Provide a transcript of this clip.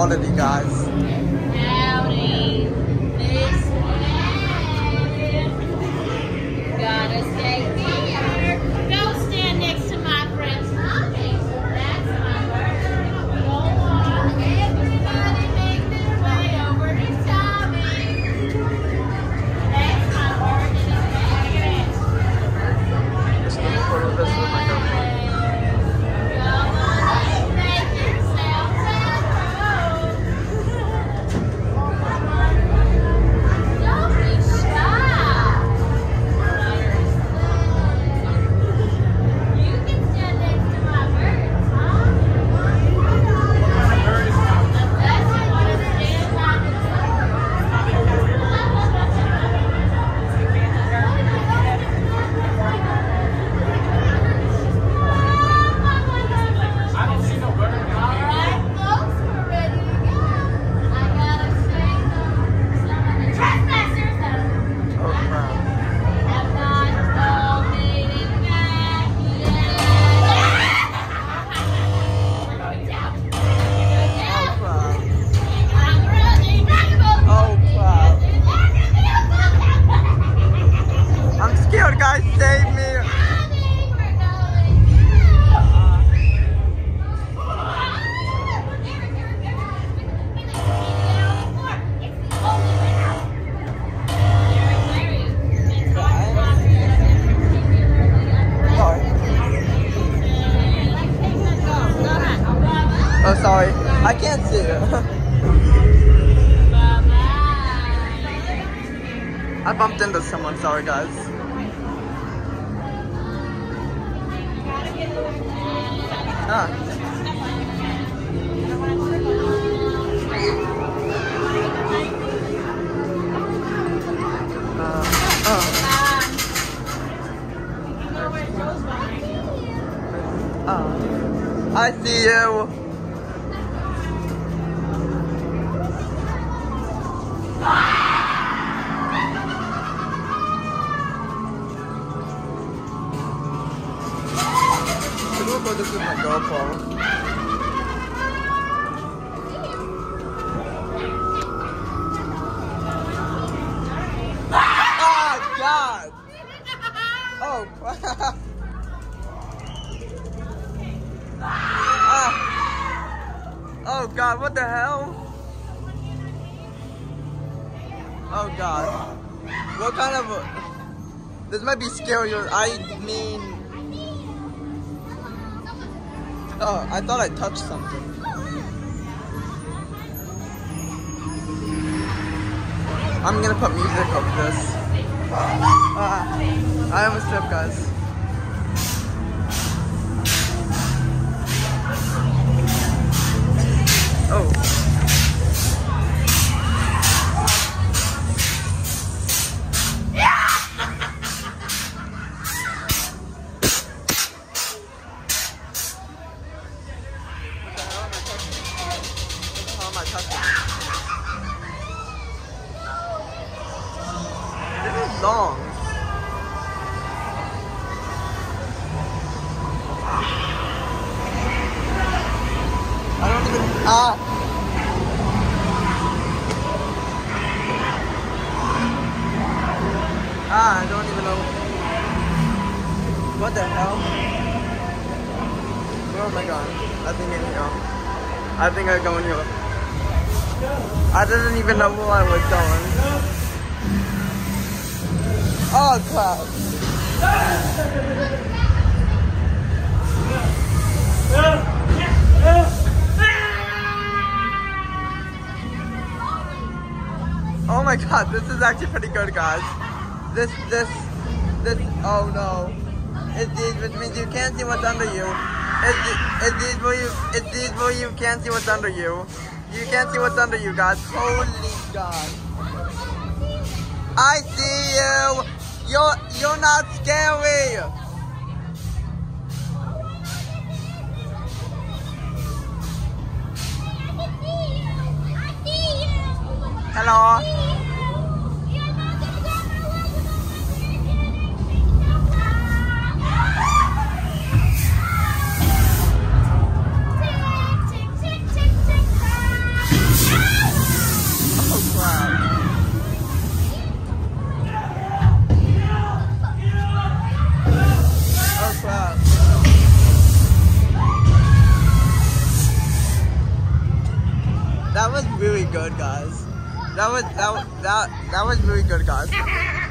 quality, guys. Howdy, this way. Gotta stay here. Go stand next to my friend's mommy. That's my word. Go on, everybody make their way over to Tommy. That's my word. Just a photo of this with my girlfriend. Guys, save me! Oh, sorry. I can't see it. I bumped into someone. Sorry, guys. I see you. This is my GoPro. Oh God! Oh crap! Oh God! What the hell? Oh God! What kind of? This might be scary. I mean. Oh, I thought I touched something. I'm gonna put music over this. I almost tripped, guys. Oh. Long. I don't even I don't even know. What the hell? Oh my God. I think in here. I think I go in here. I didn't even know where I was going. Oh crap. Oh my God, this is actually pretty good, guys. This, oh no. It's these, which means you can't see what's under you. It's these where you can't see what's under you. You can't see what's under you, guys. Holy God. I see you. You're not scary. Hello. good, guys. That was really good, guys.